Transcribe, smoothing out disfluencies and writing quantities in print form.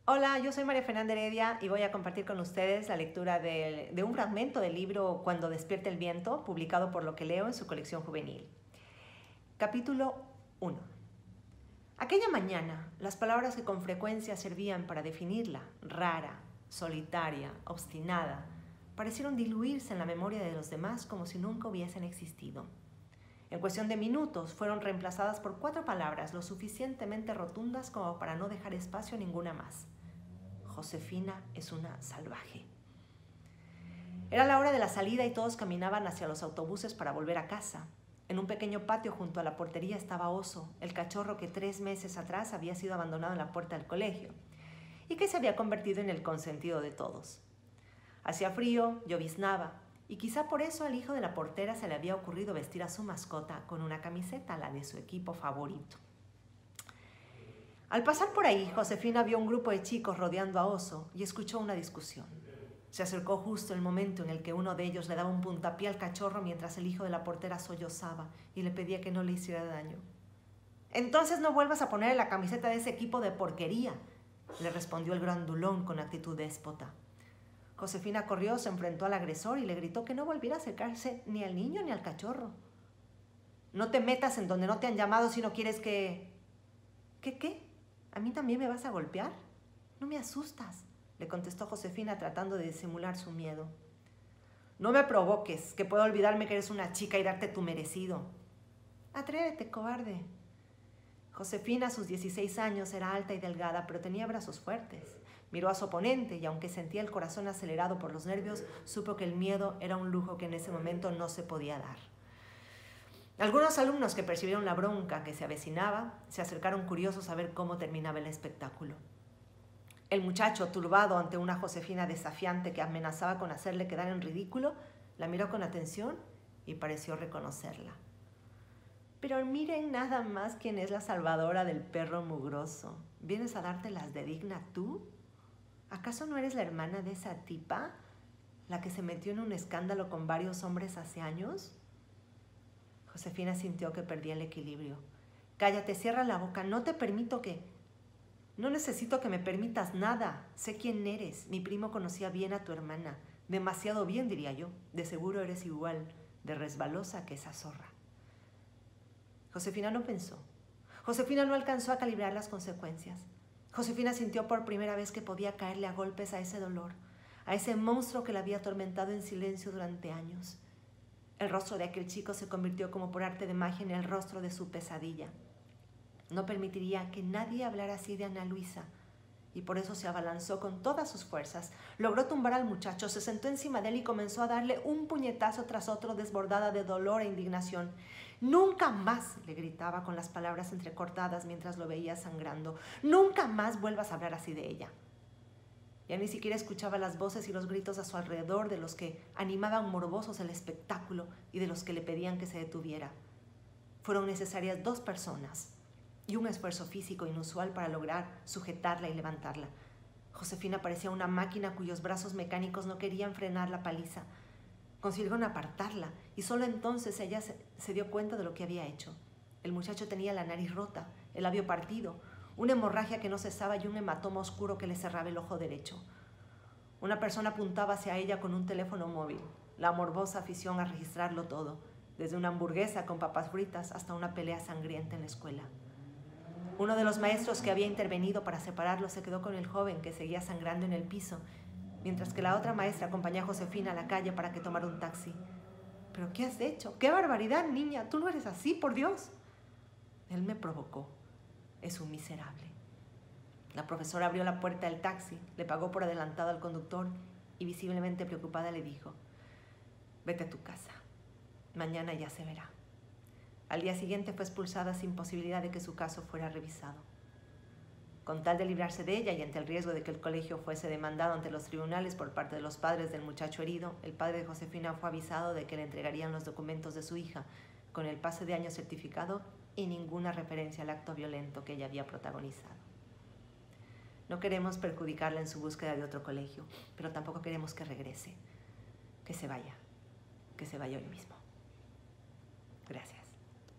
Hola, yo soy María Fernanda Heredia y voy a compartir con ustedes la lectura de un fragmento del libro Cuando despierte el viento, publicado por Lo que leo en su colección juvenil. Capítulo 1. Aquella mañana, las palabras que con frecuencia servían para definirla, rara, solitaria, obstinada, parecieron diluirse en la memoria de los demás como si nunca hubiesen existido. En cuestión de minutos fueron reemplazadas por 4 palabras lo suficientemente rotundas como para no dejar espacio a ninguna más. Josefina es una salvaje. Era la hora de la salida y todos caminaban hacia los autobuses para volver a casa. En un pequeño patio junto a la portería estaba Oso, el cachorro que 3 meses atrás había sido abandonado en la puerta del colegio y que se había convertido en el consentido de todos. Hacía frío, lloviznaba, y quizá por eso al hijo de la portera se le había ocurrido vestir a su mascota con una camiseta, la de su equipo favorito. Al pasar por ahí, Josefina vio un grupo de chicos rodeando a Oso y escuchó una discusión. Se acercó justo el momento en el que uno de ellos le daba un puntapié al cachorro mientras el hijo de la portera sollozaba y le pedía que no le hiciera daño. «Entonces no vuelvas a poner la camiseta de ese equipo de porquería», le respondió el grandulón con actitud déspota. Josefina corrió, se enfrentó al agresor y le gritó que no volviera a acercarse ni al niño ni al cachorro. «No te metas en donde no te han llamado si no quieres que...» ¿Qué? ¿A mí también me vas a golpear? No me asustas, le contestó Josefina tratando de disimular su miedo. No me provoques, que puedo olvidarme que eres una chica y darte tu merecido. Atrévete, cobarde. Josefina, a sus 16 años, era alta y delgada, pero tenía brazos fuertes. Miró a su oponente y, aunque sentía el corazón acelerado por los nervios, supo que el miedo era un lujo que en ese momento no se podía dar. Algunos alumnos que percibieron la bronca que se avecinaba se acercaron curiosos a ver cómo terminaba el espectáculo. El muchacho, turbado ante una Josefina desafiante que amenazaba con hacerle quedar en ridículo, la miró con atención y pareció reconocerla. Pero miren nada más quién es la salvadora del perro mugroso. ¿Vienes a dártelas de digna tú? ¿Acaso no eres la hermana de esa tipa, la que se metió en un escándalo con varios hombres hace años? Josefina sintió que perdía el equilibrio. Cállate, cierra la boca, no te permito que... No necesito que me permitas nada. Sé quién eres. Mi primo conocía bien a tu hermana. Demasiado bien, diría yo. De seguro eres igual de resbalosa que esa zorra. Josefina no pensó. Josefina no alcanzó a calibrar las consecuencias. Josefina sintió por primera vez que podía caerle a golpes a ese dolor, a ese monstruo que la había atormentado en silencio durante años. El rostro de aquel chico se convirtió como por arte de magia en el rostro de su pesadilla. No permitiría que nadie hablara así de Ana Luisa, y por eso se abalanzó con todas sus fuerzas. Logró tumbar al muchacho, se sentó encima de él y comenzó a darle un puñetazo tras otro, desbordada de dolor e indignación. «Nunca más», le gritaba con las palabras entrecortadas mientras lo veía sangrando, «nunca más vuelvas a hablar así de ella». Ya ni siquiera escuchaba las voces y los gritos a su alrededor de los que animaban morbosos el espectáculo y de los que le pedían que se detuviera. Fueron necesarias 2 personas y un esfuerzo físico inusual para lograr sujetarla y levantarla. Josefina parecía una máquina cuyos brazos mecánicos no querían frenar la paliza. Consiguieron apartarla y solo entonces ella se dio cuenta de lo que había hecho. El muchacho tenía la nariz rota, el labio partido, una hemorragia que no cesaba y un hematoma oscuro que le cerraba el ojo derecho. Una persona apuntaba hacia ella con un teléfono móvil, la morbosa afición a registrarlo todo, desde una hamburguesa con papas fritas hasta una pelea sangrienta en la escuela. Uno de los maestros que había intervenido para separarlos se quedó con el joven que seguía sangrando en el piso, mientras que la otra maestra acompañó a Josefina a la calle para que tomara un taxi. «¿Pero qué has hecho? ¡Qué barbaridad, niña! ¡Tú no eres así, por Dios!». «Él me provocó. Es un miserable». La profesora abrió la puerta del taxi, le pagó por adelantado al conductor y visiblemente preocupada le dijo: «Vete a tu casa. Mañana ya se verá». Al día siguiente fue expulsada sin posibilidad de que su caso fuera revisado. Con tal de librarse de ella y ante el riesgo de que el colegio fuese demandado ante los tribunales por parte de los padres del muchacho herido, el padre de Josefina fue avisado de que le entregarían los documentos de su hija, con el pase de año certificado y ninguna referencia al acto violento que ella había protagonizado. No queremos perjudicarla en su búsqueda de otro colegio, pero tampoco queremos que regrese. Que se vaya hoy mismo. Gracias.